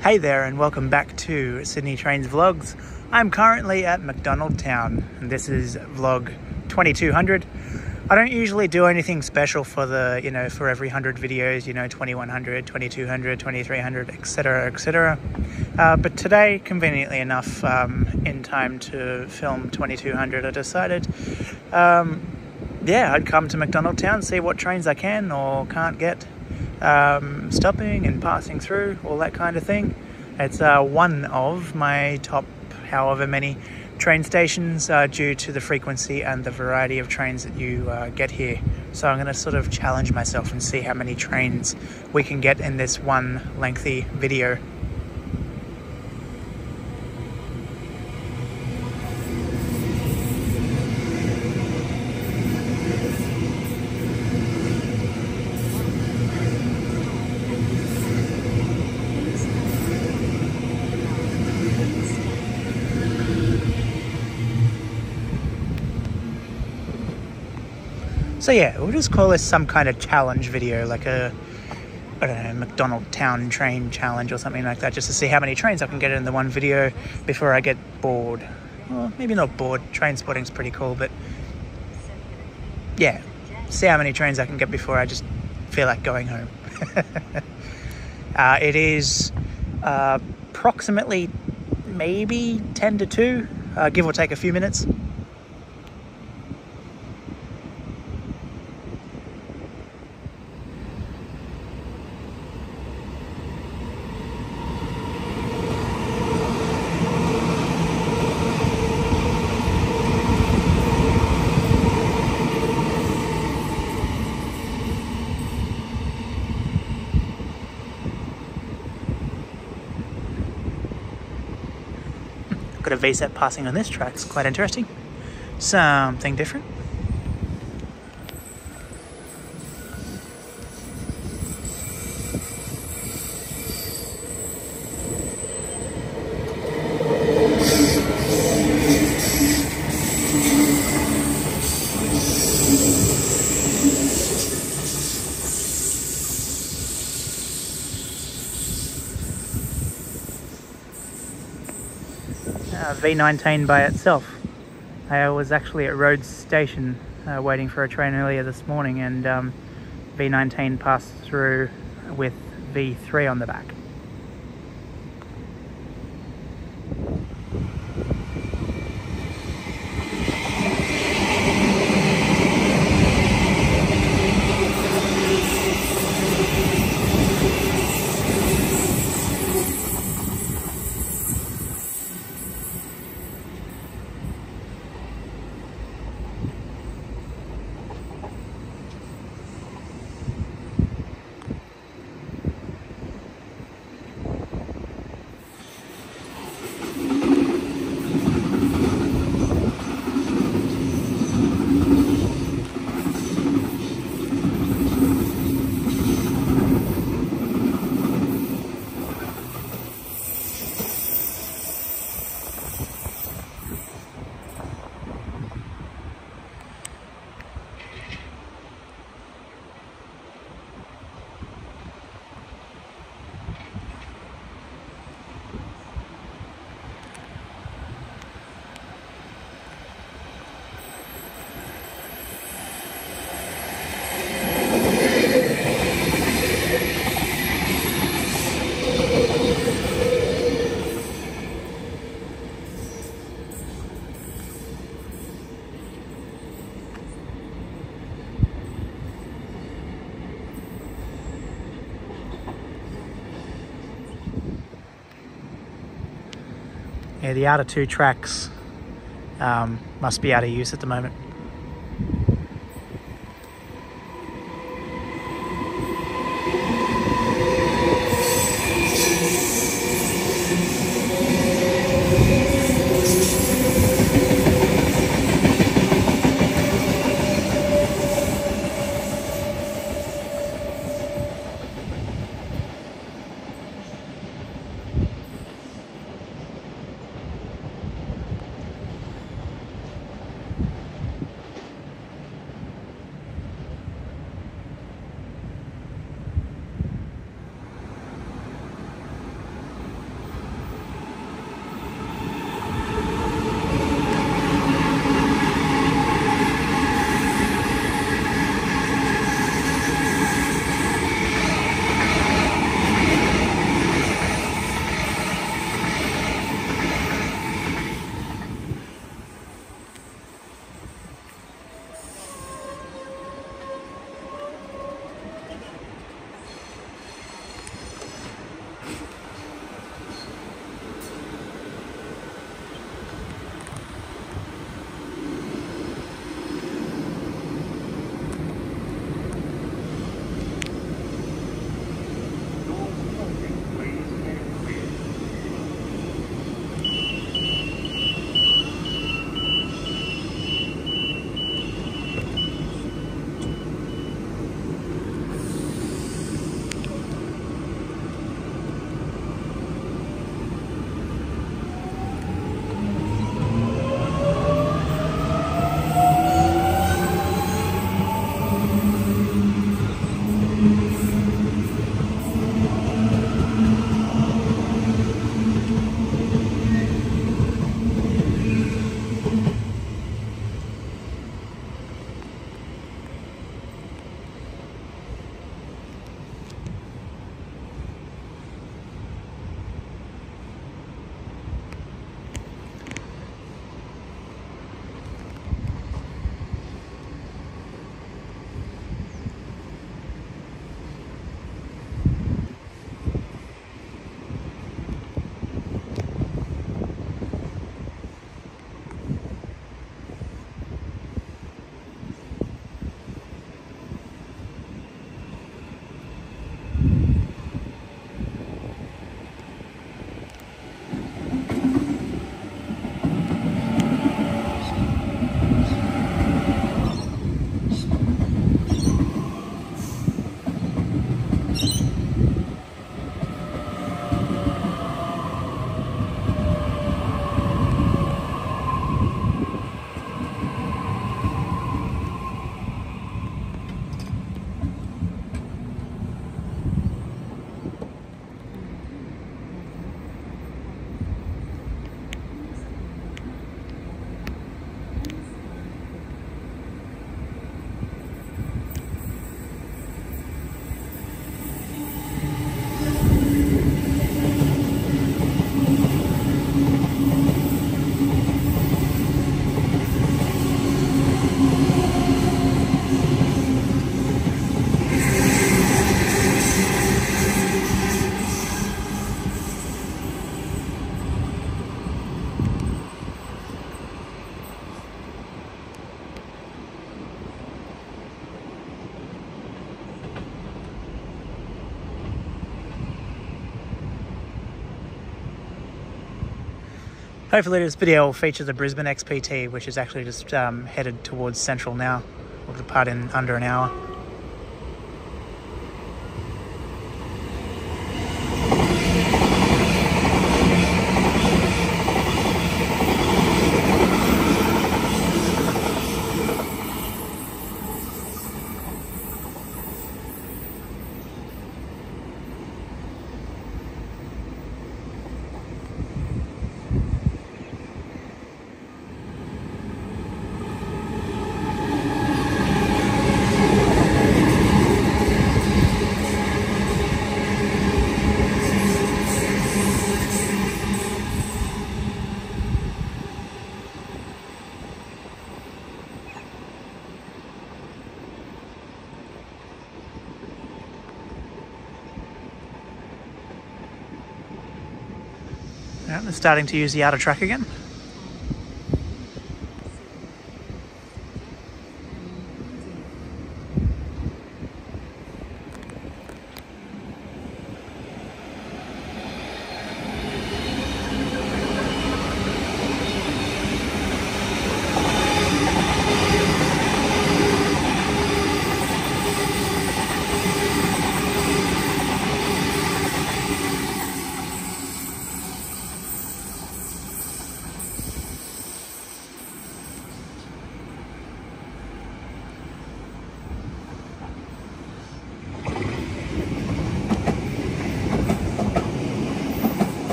Hey there and welcome back to Sydney Trains Vlogs. I'm currently at Macdonaldtown and this is vlog 2200. I don't usually do anything special for the, for every 100 videos, 2100, 2200, 2300, etc, etc. But today, conveniently enough, in time to film 2200, I decided, I'd come to Macdonaldtown, see what trains I can or can't get. Stopping and passing through, all that kind of thing. It's one of my top however many train stations due to the frequency and the variety of trains that you get here. So I'm going to sort of challenge myself and see how many trains we can get in this one lengthy video. So yeah, we'll just call this some kind of challenge video, like a, I don't know, Macdonaldtown train challenge or something like that, just to see how many trains I can get in the one video before I get bored. Well, maybe not bored, Trainspotting's pretty cool, but yeah, see how many trains I can get before I just feel like going home. It is approximately maybe 10 to 2, give or take a few minutes. Got a VSET passing on this track, it's quite interesting. Something different. V19 by itself. I was actually at Rhodes Station waiting for a train earlier this morning, and V19 passed through with V3 on the back. Yeah, the outer two tracks must be out of use at the moment. Hopefully this video will feature the Brisbane XPT, which is actually just headed towards Central now. We'll depart in under an hour. Yeah, they're starting to use the outer track again.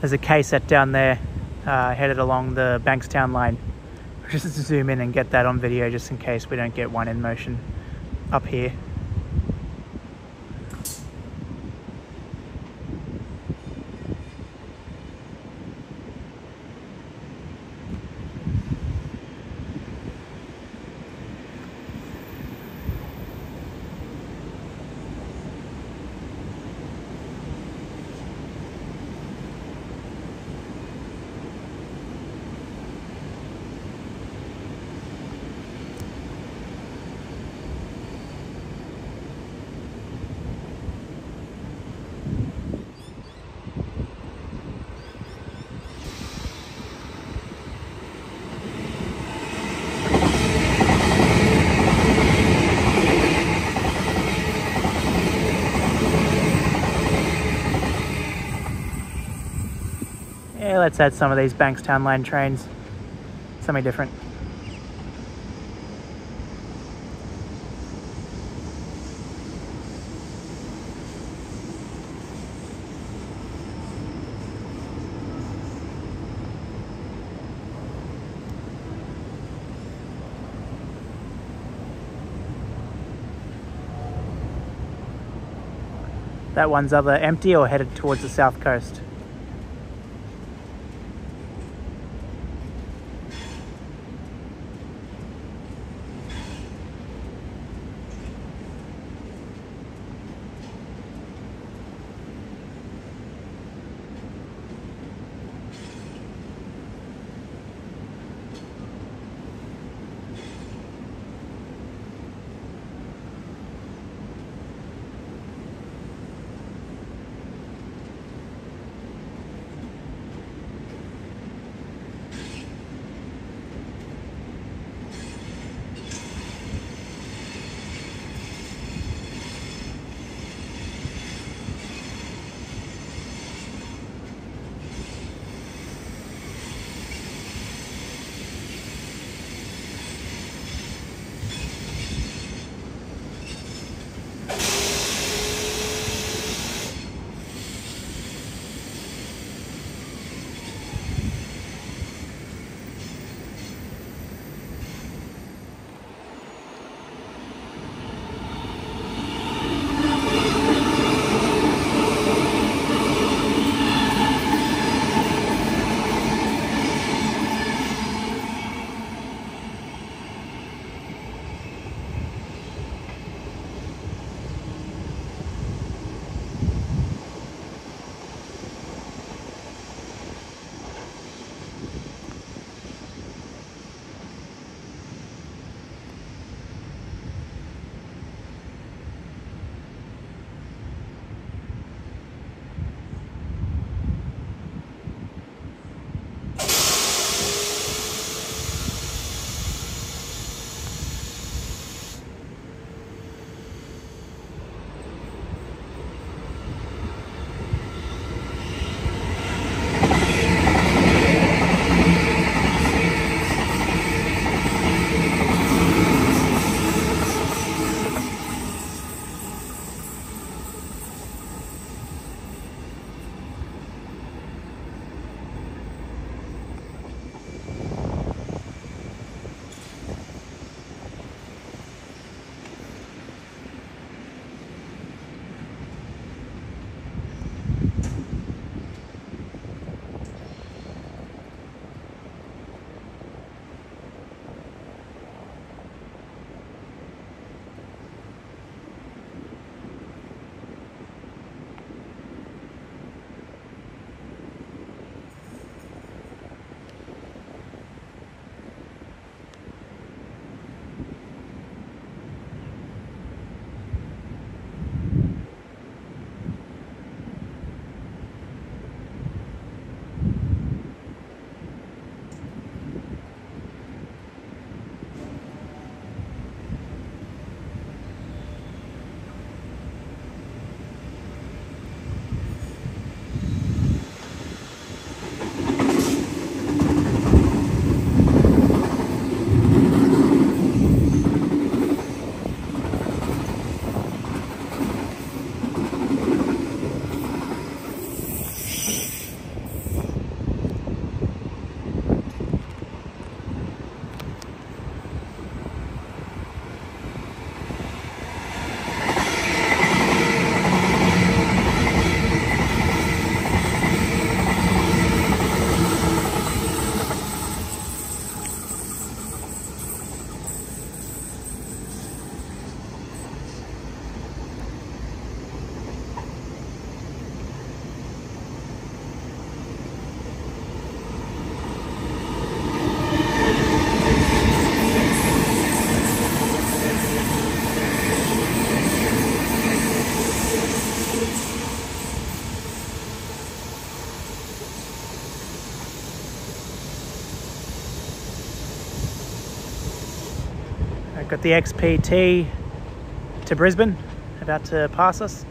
There's a K-set down there headed along the Bankstown line. Just zoom in and get that on video just in case we don't get one in motion up here. Yeah, let's add some of these Bankstown line trains. Something different. That one's either empty or headed towards the south coast. Got the XPT to Brisbane about to pass us.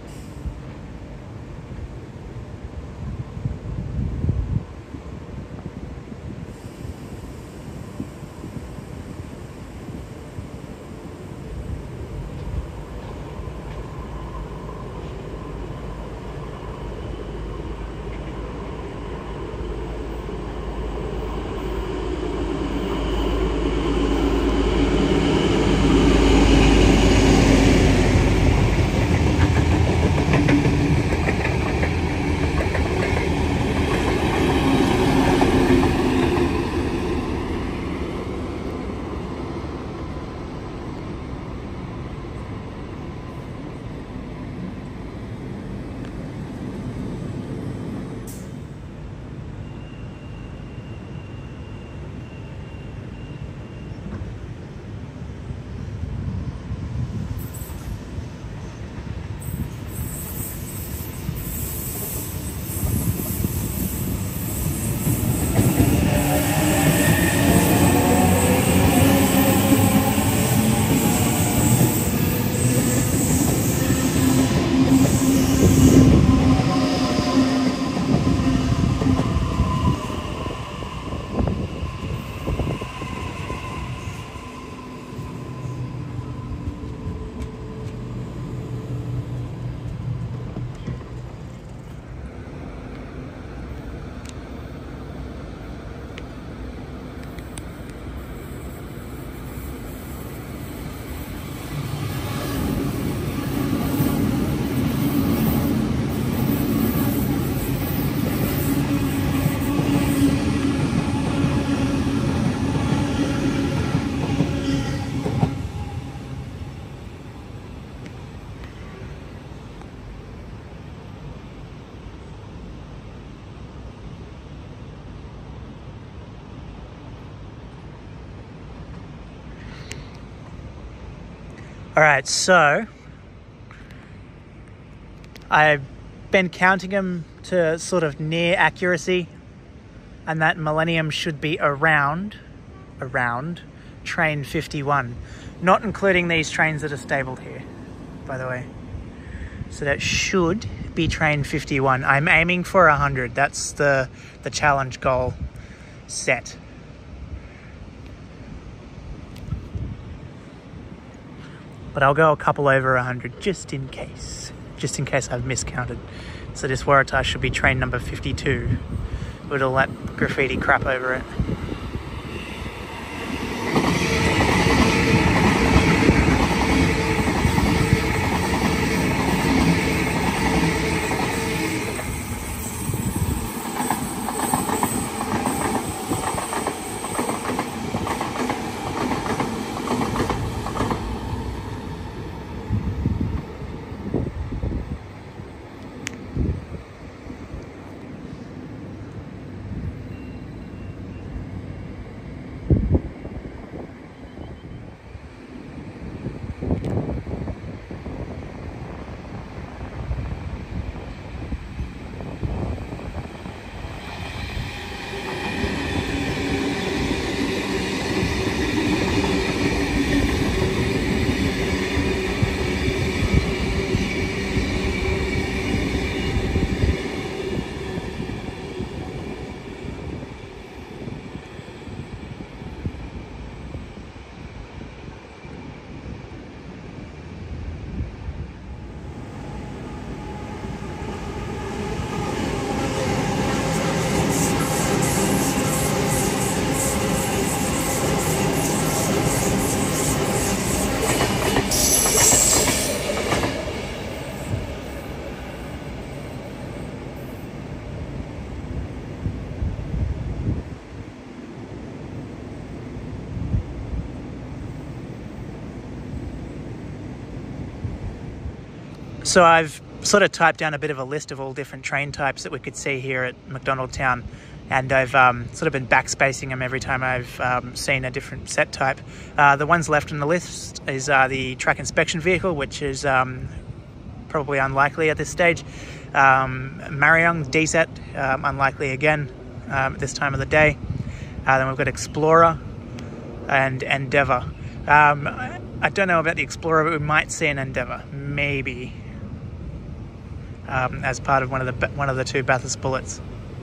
All right, so I've been counting them to sort of near accuracy, and that millennium should be around train 51, not including these trains that are stabled here, by the way. So that should be train 51. I'm aiming for 100. That's the challenge goal set. But I'll go a couple over 100 just in case I've miscounted. So this Waratah should be train number 52 with all that graffiti crap over it. So I've sort of typed down a bit of a list of all different train types that we could see here at Macdonaldtown, and I've sort of been backspacing them every time I've seen a different set type. The ones left on the list is the track inspection vehicle, which is probably unlikely at this stage. Mariong D-set, unlikely again at this time of the day. Then we've got Explorer and Endeavour. I don't know about the Explorer, but we might see an Endeavour, maybe, as part of one of the two Bathurst Bullets.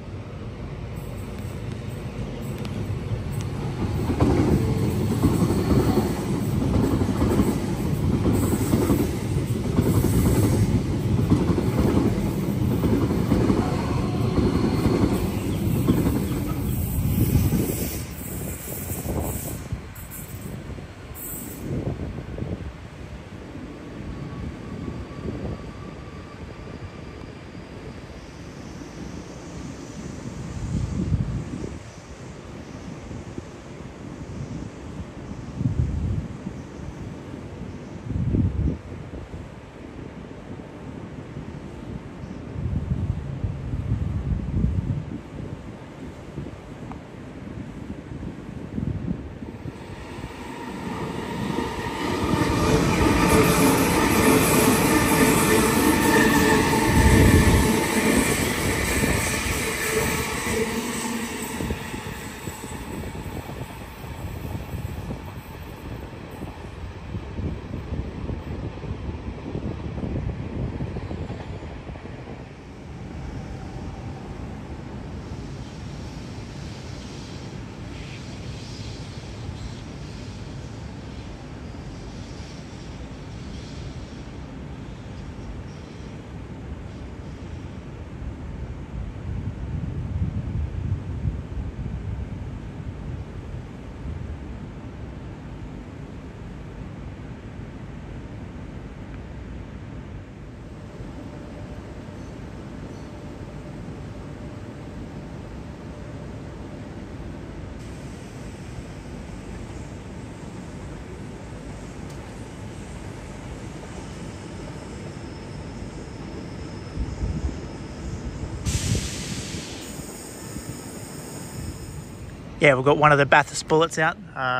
Yeah, we've got one of the Bathurst Bullets out,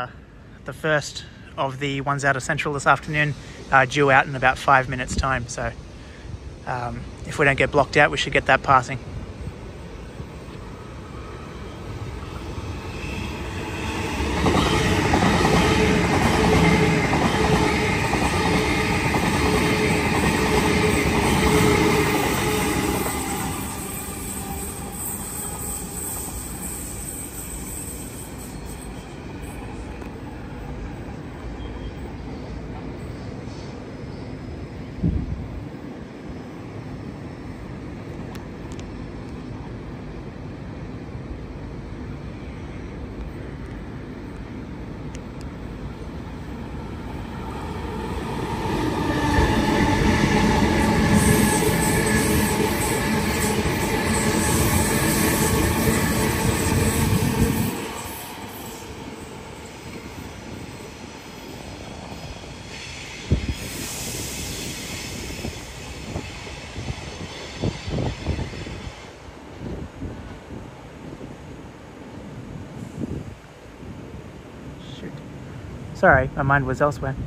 the first of the ones out of Central this afternoon, due out in about 5 minutes time, so if we don't get blocked out we should get that passing. Sorry, my mind was elsewhere.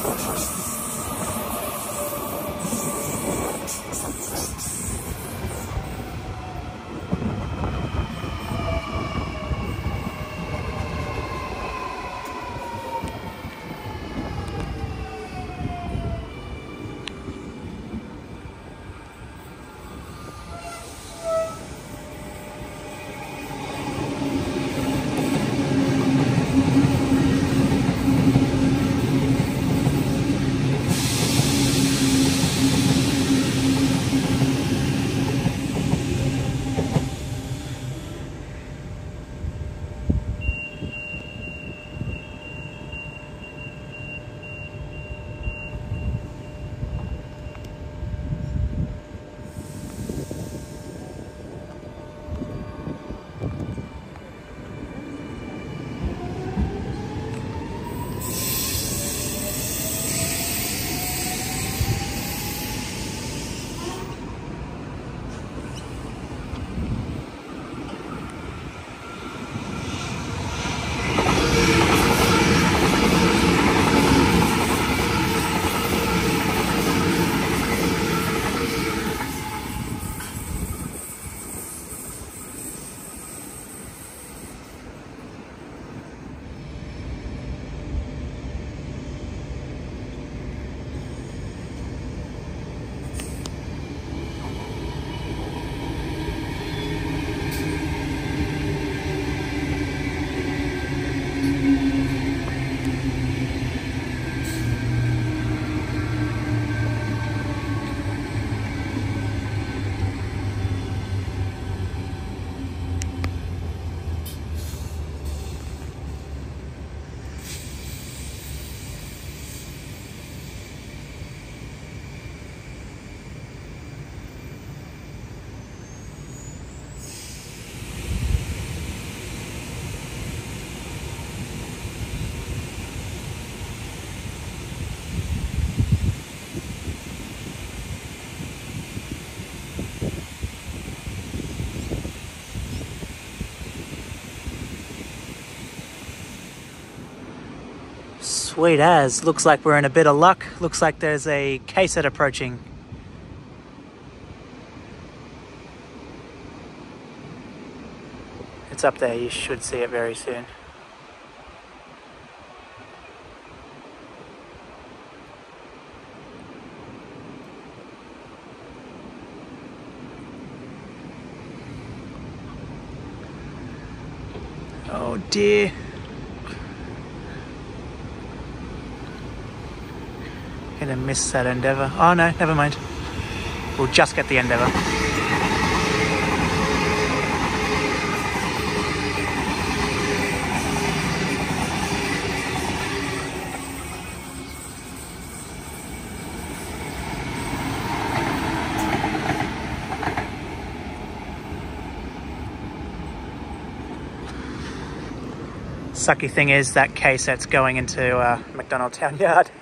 Sweet as. Looks like we're in a bit of luck. Looks like there's a casehead approaching. It's up there. You should see it very soon. Oh dear. Gonna miss that Endeavour. Oh no, never mind. We'll just get the Endeavour. Sucky thing is that case that's going into Macdonaldtown yard.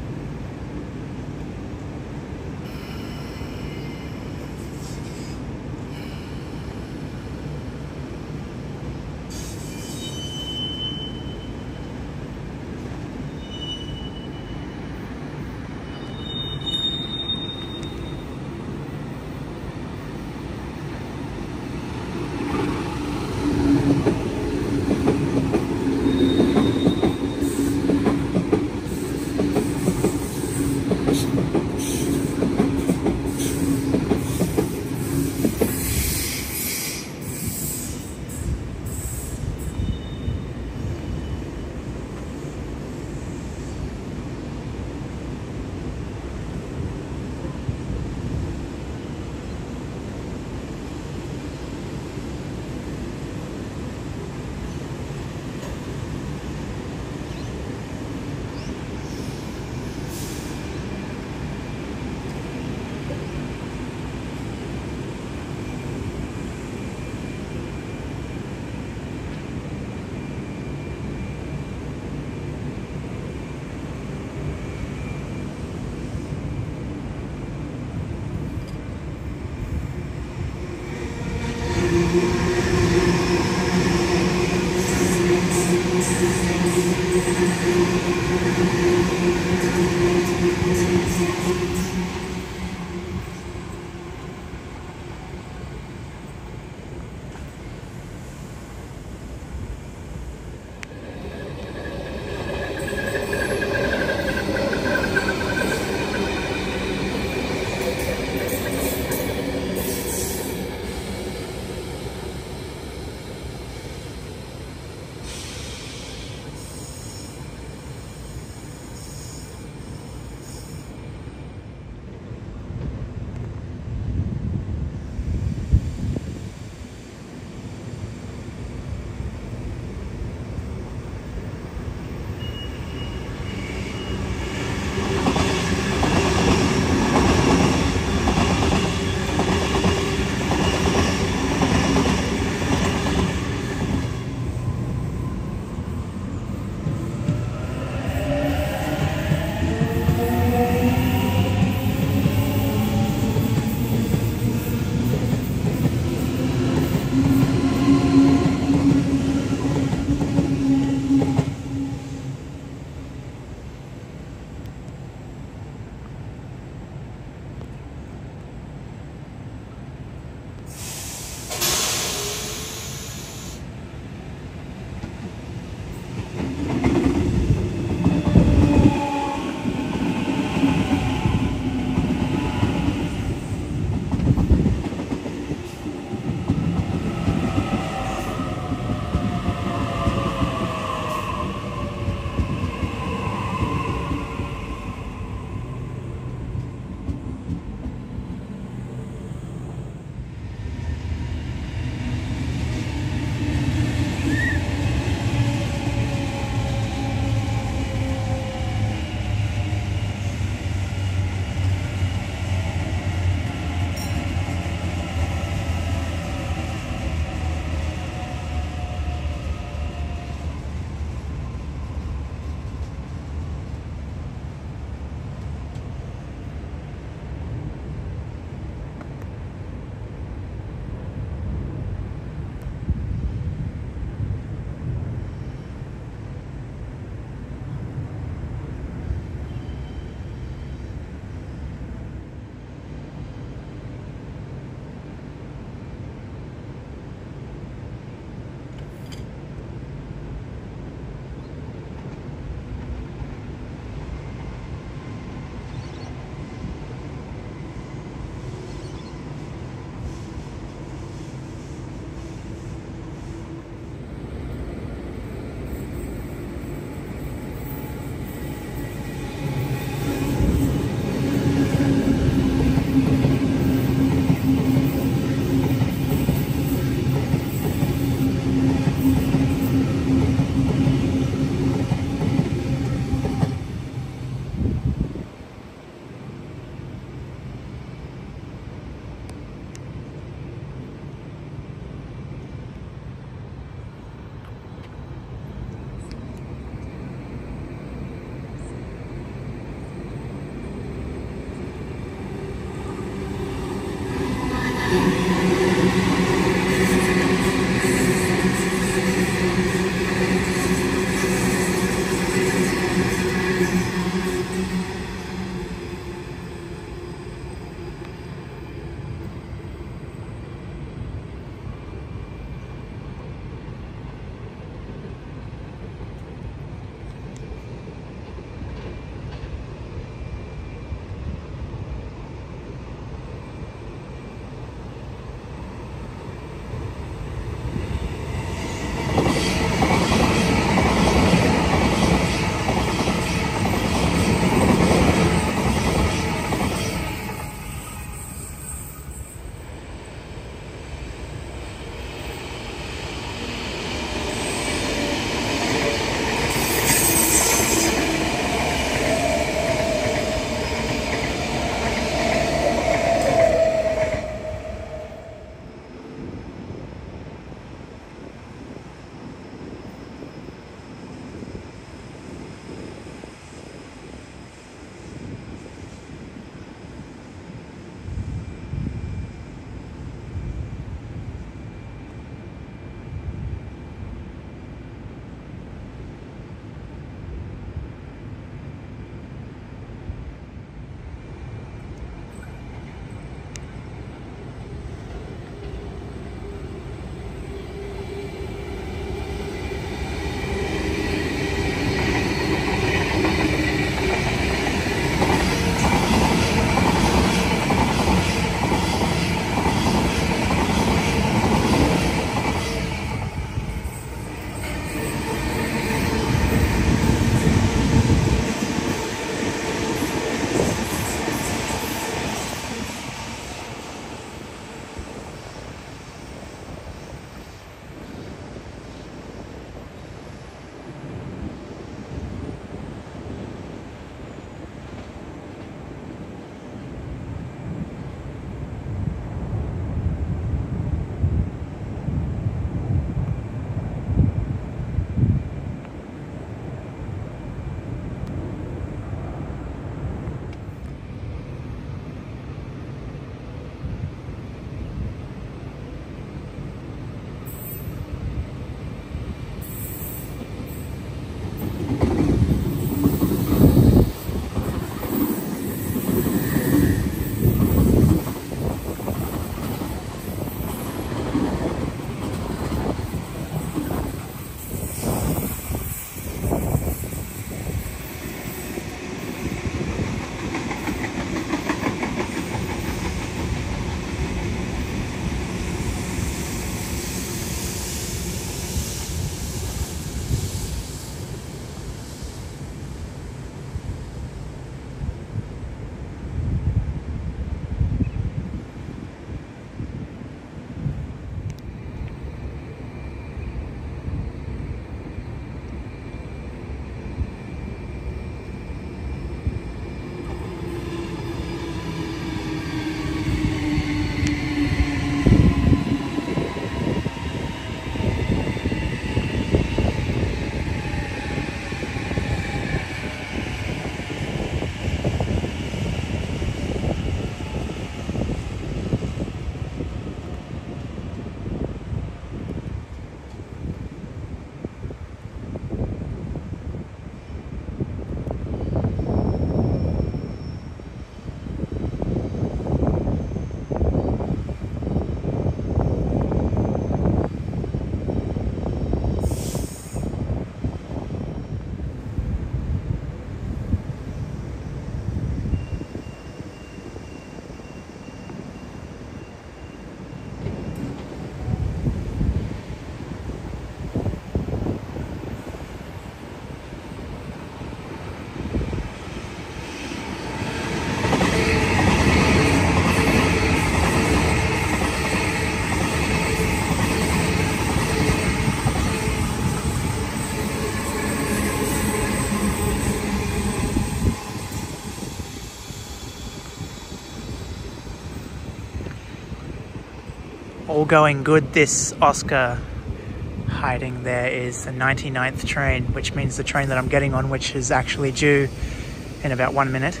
all going good. This Oscar hiding there is the 99th train, which means the train that I'm getting on, which is actually due in about 1 minute,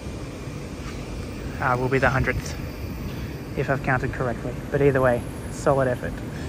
will be the 100th, if I've counted correctly. But either way, solid effort.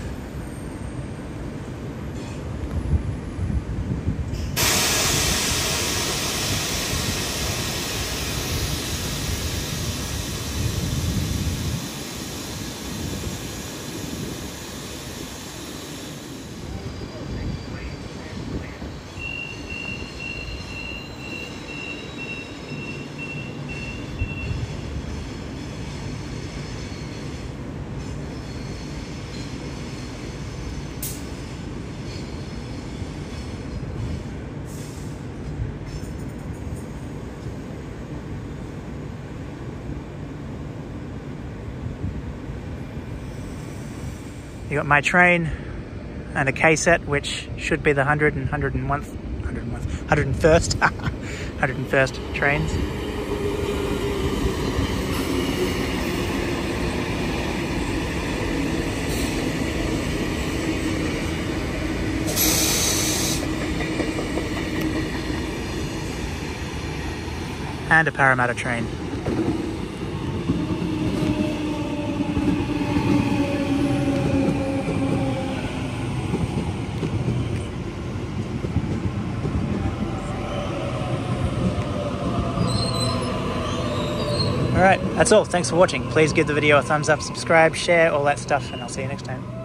You got my train and a K-set, which should be the 101st trains. And a Parramatta train. Alright, that's all. Thanks for watching. Please give the video a thumbs up, subscribe, share, all that stuff, and I'll see you next time.